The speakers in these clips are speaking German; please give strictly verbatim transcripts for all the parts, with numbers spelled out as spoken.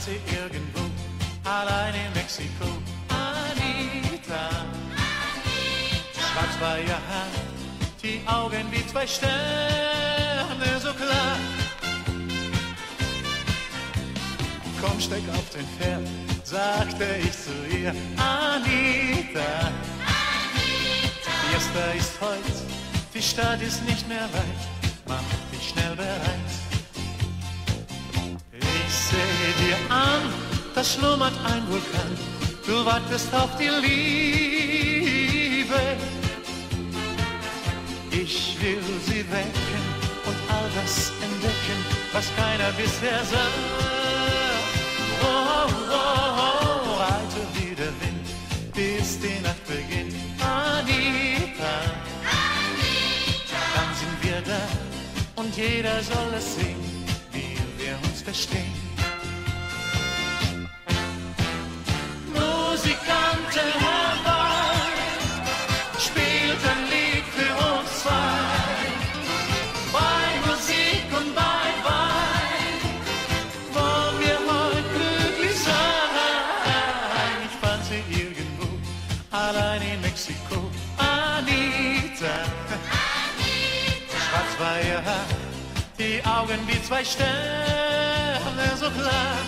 sie irgendwo, allein in Mexiko. Anita, schwarz war ihr Haar, die Augen wie zwei Sterne, so klar. Komm, steig auf den Pferd, sagte ich zu ihr. Anita, Fiesta ist heut, die Stadt ist nicht mehr weit, mach dich schnell bereit. Ich seh dir an, da schlummert ein Vulkan, du wartest auf die Liebe. Ich will sie wecken und all das entdecken, was keiner bisher sah. Oh, oh, oh, reite wie der Wind, bis die Nacht beginnt. Anita, Anita, dann sind wir da und jeder soll es sehen, wie wir uns verstehen. Musikanten herbei, spielt ein Lied für uns zwei. Bei Musik und bei Wein wollen wir heute glücklich sein. Ich fand sie irgendwo, allein in Mexiko. Anita, Anita, schwarz war ihr Haar, die Augen wie zwei Sterne, so klar.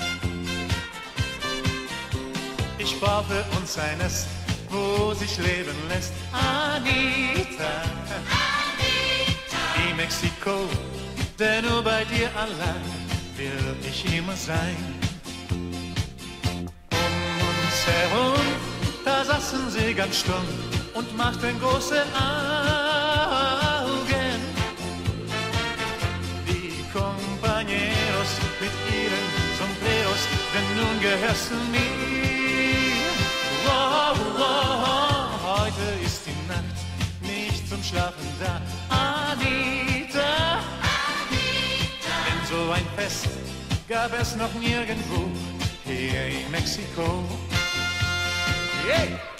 Ich baue für uns ein Nest, wo sich leben lässt. Anita, Anita, in Mexiko, denn nur bei dir allein will ich immer sein. Um uns herum, da saßen sie ganz stumm und machten große Augen. Die Compañeros mit ihren Sombreros, denn nun gehörst du mir. Oh, oh, oh, heute ist die Nacht nicht zum Schlafen da. Anita, Anita, denn so ein Fest gab es noch nirgendwo hier in Mexiko. Yeah.